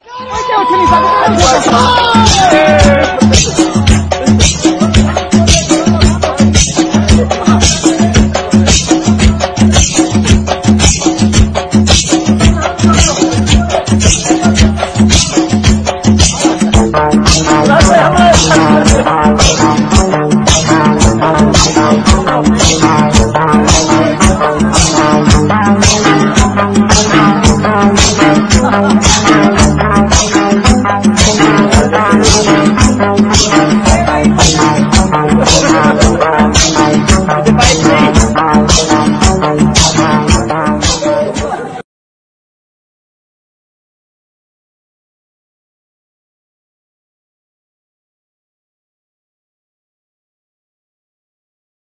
Hãy subscribe cho kênh Ghiền Mì Gõ để không bỏ lỡ